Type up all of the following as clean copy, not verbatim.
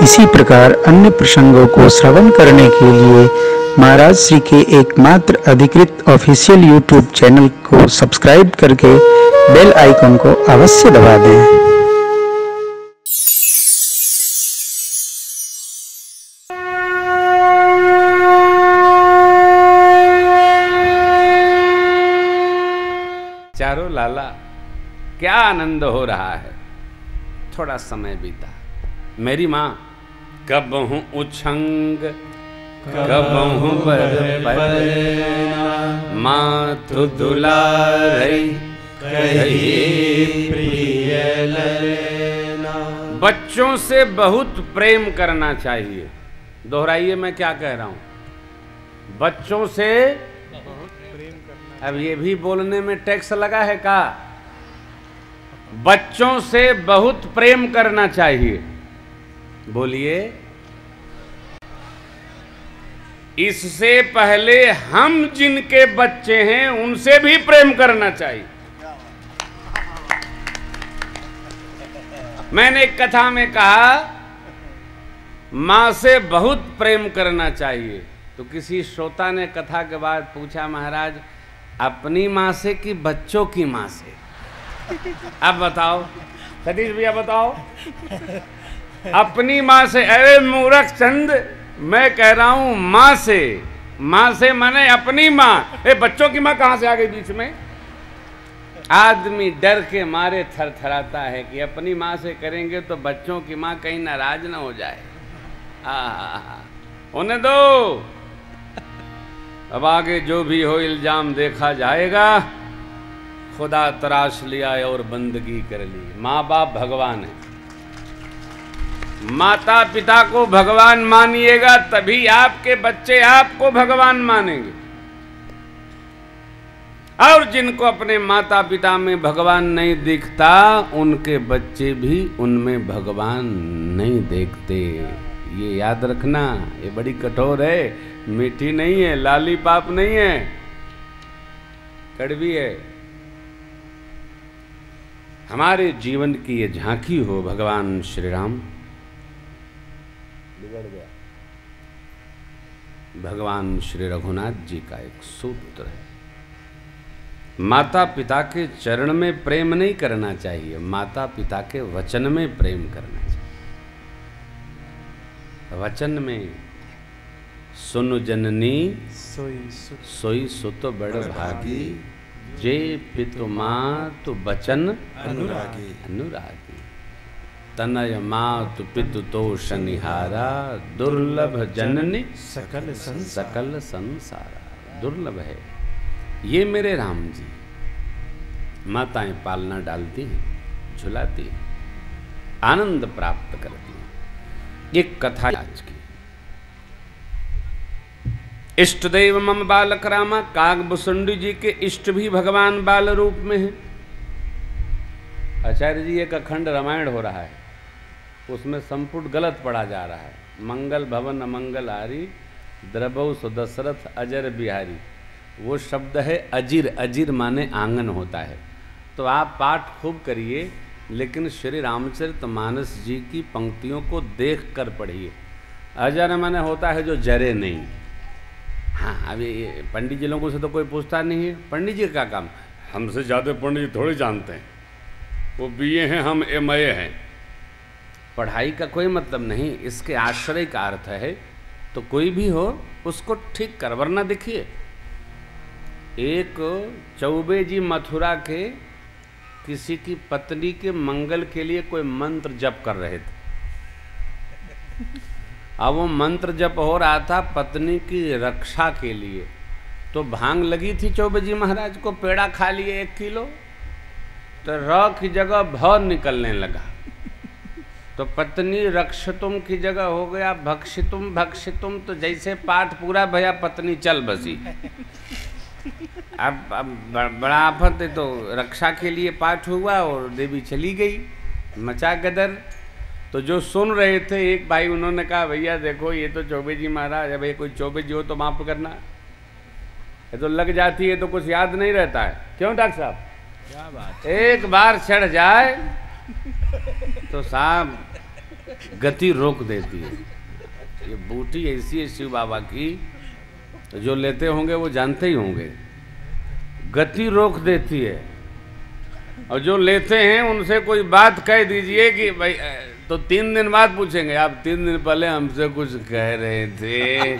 इसी प्रकार अन्य प्रसंगों को श्रवण करने के लिए महाराज श्री के एकमात्र अधिकृत ऑफिशियल यूट्यूब चैनल को सब्सक्राइब करके बेल आइकन को अवश्य दबा दें। चारों लाला, क्या आनंद हो रहा है। थोड़ा समय बीता, मेरी माँ कब हूँ उछंग कब हूँ माथु दुलारई कही प्रिय ललना। बच्चों से बहुत प्रेम करना चाहिए। दोहराइए, मैं क्या कह रहा हूं। बच्चों से अब ये भी बोलने में टैक्स लगा है का? बच्चों से बहुत प्रेम करना चाहिए। बोलिए, इससे पहले हम जिनके बच्चे हैं उनसे भी प्रेम करना चाहिए। मैंने एक कथा में कहा मां से बहुत प्रेम करना चाहिए, तो किसी श्रोता ने कथा के बाद पूछा, महाराज अपनी मां से कि बच्चों की मां से? अब बताओ सतीश भैया, बताओ। अपनी मां से? अरे मूर्ख चंद, मैं कह रहा हूं मां से। मां से माने अपनी मां। बच्चों की मां कहां से आ गई बीच में? आदमी डर के मारे थरथराता है कि अपनी मां से करेंगे तो बच्चों की मां कहीं नाराज ना हो जाए। उन्हें दो, अब आगे जो भी हो इल्जाम देखा जाएगा। खुदा तराश लिया और बंदगी कर ली। माँ बाप भगवान है। माता पिता को भगवान मानिएगा तभी आपके बच्चे आपको भगवान मानेंगे। और जिनको अपने माता पिता में भगवान नहीं दिखता, उनके बच्चे भी उनमें भगवान नहीं देखते। ये याद रखना। ये बड़ी कठोर है, मीठी नहीं है, लाली पाप नहीं है, कड़वी है। हमारे जीवन की ये झांकी हो भगवान श्री राम। बिगड़ गया। भगवान श्री रघुनाथ जी का एक सूत्र है, माता पिता के चरण में प्रेम नहीं करना चाहिए, माता पिता के वचन में प्रेम करना चाहिए। वचन में सुनु जननी सोई सुत बड़ भागी, जे पितु मातु बचन अनुरागी। तनय मातु पितु तोष निहारा, दुर्लभ जननी सकल संसारा। दुर्लभ है। ये मेरे राम जी माताएं पालना डालती हैं, झुलाती हैं, आनंद प्राप्त करती हैं। एक कथा आज की। इष्ट देव मम बालक रामा, कागभुसुंडी जी के इष्ट भी भगवान बाल रूप में है। आचार्य जी एक अखंड रामायण हो रहा है, उसमें संपुट गलत पढ़ा जा रहा है। मंगल भवन अमंगल हारी, द्रबौ सुदशरथ अजर बिहारी। वो शब्द है अजिर। अजिर माने आंगन होता है। तो आप पाठ खूब करिए, लेकिन श्री रामचरितमानस जी की पंक्तियों को देख कर पढ़िए। अजर माने होता है जो जरे नहीं। हाँ, अभी पंडित जी लोगों से तो कोई पूछता नहीं है, पंडित जी का काम। हमसे ज़्यादा पंडित जी थोड़ी जानते हैं, वो बीए हैं, हम MA हैं। पढ़ाई का कोई मतलब नहीं, इसके आश्रय का अर्थ है। तो कोई भी हो उसको ठीक कर, वरना देखिए एक चौबे जी मथुरा के किसी की पत्नी के मंगल के लिए कोई मंत्र जप कर रहे थे। अब वो मंत्र जप हो रहा था पत्नी की रक्षा के लिए। तो भांग लगी थी चौबे जी महाराज को, पेड़ा खा लिए 1 किलो, तो र की जगह भ निकलने लगा। तो पत्नी रक्षतुम की जगह हो गया भक्षितुम भक्षितुम। तो जैसे पाठ पूरा भया पत्नी चल बसी। अब बड़ा आफत है। तो रक्षा के लिए पाठ हुआ और देवी चली गई, मचा गदर। तो जो सुन रहे थे एक भाई, उन्होंने कहा भैया देखो ये तो चौबे जी महाराज, अब कोई चौबे जी हो तो माफ करना, ये तो लग जाती है तो कुछ याद नहीं रहता है। क्यों डॉक्टर साहब? क्या बात, एक बार चढ़ जाए तो साहब गति रोक देती है। ये बूटी ऐसी है शिव बाबा की, जो लेते होंगे वो जानते ही होंगे, गति रोक देती है। और जो लेते हैं उनसे कोई बात कह दीजिए कि भाई, तो 3 दिन बाद पूछेंगे आप 3 दिन पहले हमसे कुछ कह रहे थे।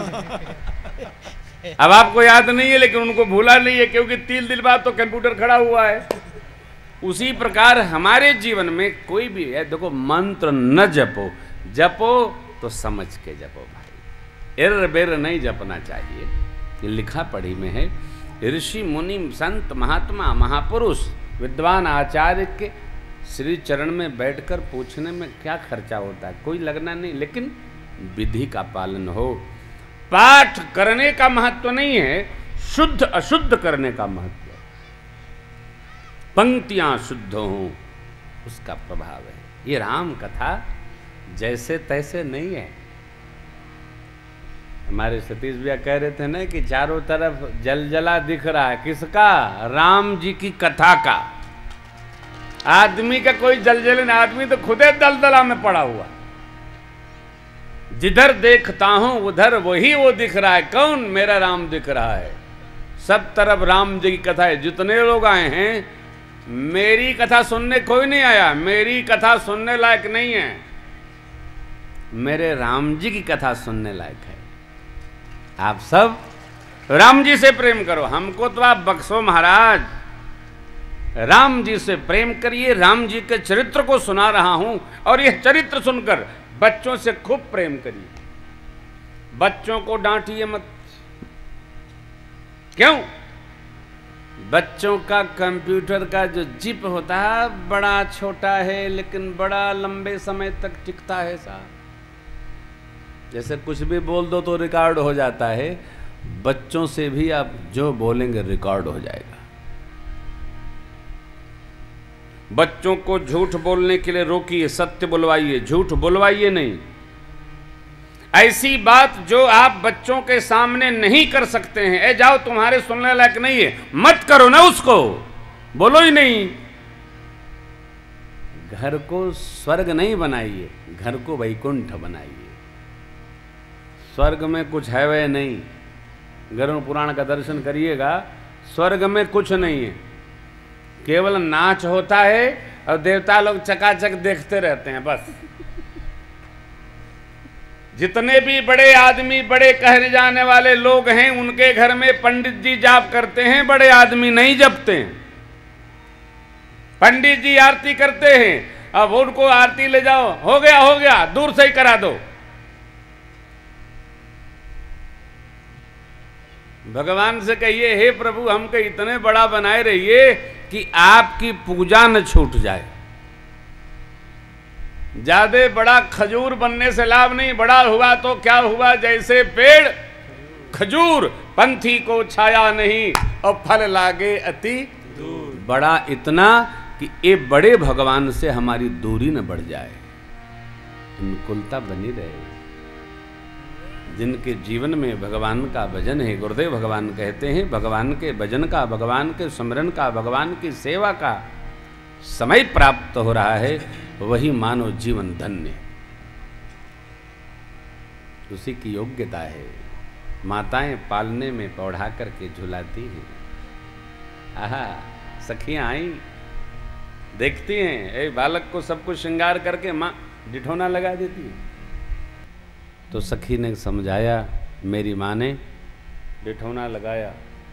अब आपको याद नहीं है, लेकिन उनको भूला नहीं है, क्योंकि 3 दिन बाद तो कंप्यूटर खड़ा हुआ है। उसी प्रकार हमारे जीवन में कोई भी है, देखो मंत्र न जपो, जपो तो समझ के जपो भाई, एर बेर नहीं जपना चाहिए। ये लिखा पढ़ी में है, ऋषि मुनि संत महात्मा महापुरुष विद्वान आचार्य के श्री चरण में बैठकर पूछने में क्या खर्चा होता है, कोई लगना नहीं, लेकिन विधि का पालन हो। पाठ करने का महत्व नहीं है, शुद्ध अशुद्ध करने का महत्व। पंक्तियां शुद्ध हों, उसका प्रभाव है। ये राम कथा जैसे तैसे नहीं है। हमारे सतीश भैया कह रहे थे ना कि चारों तरफ जलजला दिख रहा है, किसका? राम जी की कथा का। आदमी का कोई जलजल नहीं, आदमी तो खुदे दलदला में पड़ा हुआ। जिधर देखता हूं उधर वही वो दिख रहा है। कौन? मेरा राम दिख रहा है। सब तरफ राम जी की कथा है। जितने लोग आए हैं, मेरी कथा सुनने कोई नहीं आया, मेरी कथा सुनने लायक नहीं है, मेरे राम जी की कथा सुनने लायक है। आप सब राम जी से प्रेम करो, हमको तो आप बख्शो महाराज। राम जी से प्रेम करिए। राम जी के चरित्र को सुना रहा हूं, और यह चरित्र सुनकर बच्चों से खूब प्रेम करिए। बच्चों को डांटिए मत। क्यों? बच्चों का कंप्यूटर का जो चिप होता है बड़ा छोटा है, लेकिन बड़ा लंबे समय तक टिकता है साहब। जैसे कुछ भी बोल दो तो रिकॉर्ड हो जाता है, बच्चों से भी आप जो बोलेंगे रिकॉर्ड हो जाएगा। बच्चों को झूठ बोलने के लिए रोकिए, सत्य बुलवाइए, झूठ बुलवाइए नहीं। ऐसी बात जो आप बच्चों के सामने नहीं कर सकते हैं, ए जाओ तुम्हारे सुनने लायक नहीं है, मत करो ना, उसको बोलो ही नहीं। घर को स्वर्ग नहीं बनाइए, घर को वैकुंठ बनाइए। स्वर्ग में कुछ है वह नहीं। गरुड़ पुराण का दर्शन करिएगा, स्वर्ग में कुछ नहीं है, केवल नाच होता है और देवता लोग चकाचक देखते रहते हैं बस। जितने भी बड़े आदमी, बड़े कहे जाने वाले लोग हैं, उनके घर में पंडित जी जाप करते हैं, बड़े आदमी नहीं जपते हैं। पंडित जी आरती करते हैं, अब उनको आरती ले जाओ, हो गया, दूर से ही करा दो। भगवान से कहिए, हे प्रभु हमको इतने बड़ा बनाए रहिए कि आपकी पूजा न छूट जाए। ज्यादा बड़ा खजूर बनने से लाभ नहीं, बड़ा हुआ तो क्या हुआ, जैसे पेड़ खजूर, पंथी को छाया नहीं और फल लागे अति दूर। बड़ा इतना कि ये बड़े भगवान से हमारी दूरी न बढ़ जाए, अनुकूलता बनी रहे। जिनके जीवन में भगवान का भजन है, गुरुदेव भगवान कहते हैं, भगवान के भजन का, भगवान के स्मरण का, भगवान की सेवा का समय प्राप्त हो रहा है, वही मानव जीवन धन्य, उसी की योग्यता है। माताएं पालने में पौढ़ा करके झुलाती हैं। आहा, सखियां आई देखती हैं, ए बालक को सब कुछ श्रृंगार करके माँ डिठौना लगा देती है। तो सखी ने समझाया, मेरी माँ ने डिठौना लगाया।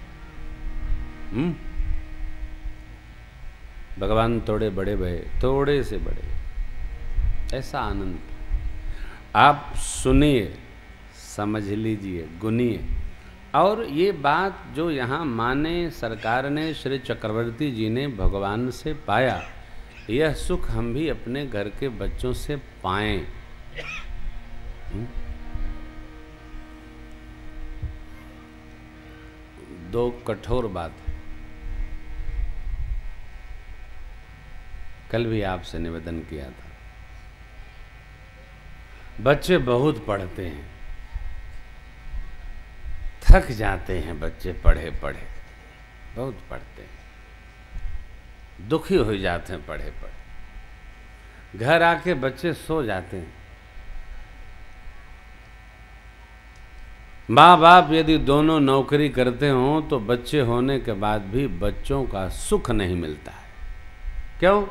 भगवान थोड़े बड़े भये, थोड़े से बड़े, ऐसा आनंद। आप सुनिए, समझ लीजिए, गुनिए। और ये बात जो यहाँ माँ ने, सरकार ने, श्री चक्रवर्ती जी ने भगवान से पाया, यह सुख हम भी अपने घर के बच्चों से पाएं। दो कठोर बात है, कल भी आपसे निवेदन किया था। बच्चे बहुत पढ़ते हैं, थक जाते हैं बच्चे, पढ़े पढ़े बहुत पढ़ते हैं, दुखी हो जाते हैं पढ़े पढ़े। घर आके बच्चे सो जाते हैं। माँ बाप यदि दोनों नौकरी करते हों तो बच्चे होने के बाद भी बच्चों का सुख नहीं मिलता है। क्यों?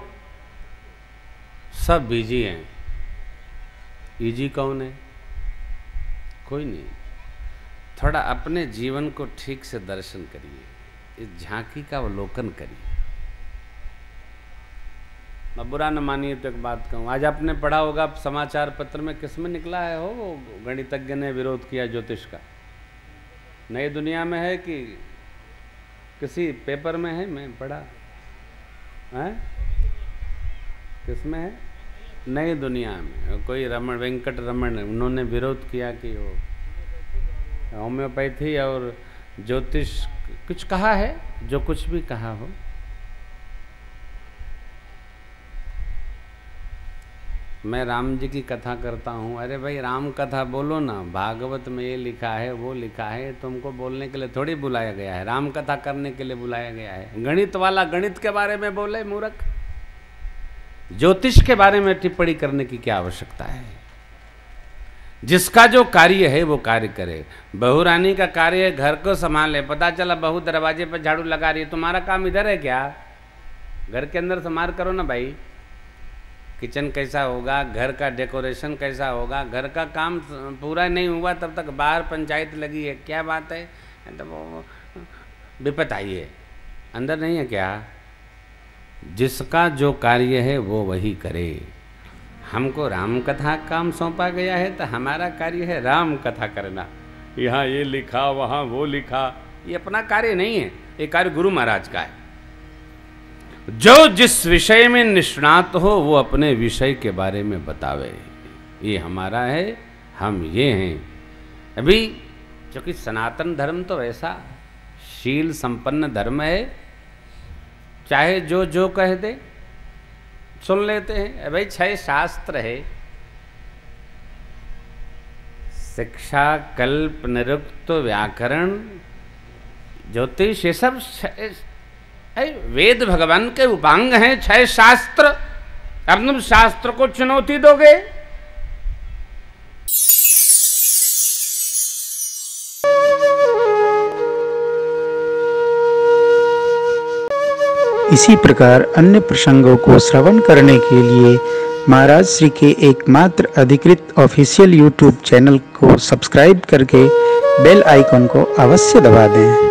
सब बिजी हैं। इजी कौन है? कोई नहीं। थोड़ा अपने जीवन को ठीक से दर्शन करिए, इस झांकी का अवलोकन करिए। मैं बुरा न मानिए तो एक बात कहूँ, आज आपने पढ़ा होगा समाचार पत्र में, किस में निकला है हो, वो गणितज्ञ ने विरोध किया ज्योतिष का। नई दुनिया में है कि किसी पेपर में है? मैं पढ़ा है, किस में है? नई दुनिया में कोई रमण, वेंकट रमण, उन्होंने विरोध किया कि वो होम्योपैथी और ज्योतिष कुछ कहा है, जो कुछ भी कहा हो। मैं राम जी की कथा करता हूँ, अरे भाई राम कथा बोलो ना, भागवत में ये लिखा है वो लिखा है, तुमको बोलने के लिए थोड़ी बुलाया गया है, राम कथा करने के लिए बुलाया गया है। गणित वाला गणित के बारे में बोले मूर्ख, ज्योतिष के बारे में टिप्पणी करने की क्या आवश्यकता है? जिसका जो कार्य है वो कार्य करे। बहू रानी का कार्य है घर को संभाले, पता चला बहू दरवाजे पर झाड़ू लगा रही है, तुम्हारा काम इधर है क्या? घर के अंदर संभाल करो ना भाई। किचन कैसा होगा, घर का डेकोरेशन कैसा होगा, घर का काम पूरा नहीं हुआ तब तक बाहर पंचायत लगी है, क्या बात है? तो वो विपत आई है, अंदर नहीं है क्या? जिसका जो कार्य है वो वही करे। हमको राम कथा काम सौंपा गया है तो हमारा कार्य है राम कथा करना। यहाँ ये लिखा वहाँ वो लिखा, ये अपना कार्य नहीं है, ये कार्य गुरु महाराज का है। जो जिस विषय में निष्णात हो वो अपने विषय के बारे में बतावे, ये हमारा है, हम ये हैं। अभी क्योंकि सनातन धर्म तो ऐसा शील संपन्न धर्म है, चाहे जो जो कह दे सुन लेते हैं। भाई 6 शास्त्र है, शिक्षा, कल्प, निरुक्त, व्याकरण, ज्योतिष, ये सब वेद भगवान के उपांग हैं। 6 शास्त्र, अब तुम शास्त्र को चुनौती दोगे? इसी प्रकार अन्य प्रसंगों को श्रवण करने के लिए महाराज श्री के एकमात्र अधिकृत ऑफिशियल यूट्यूब चैनल को सब्सक्राइब करके बेल आइकन को अवश्य दबा दें।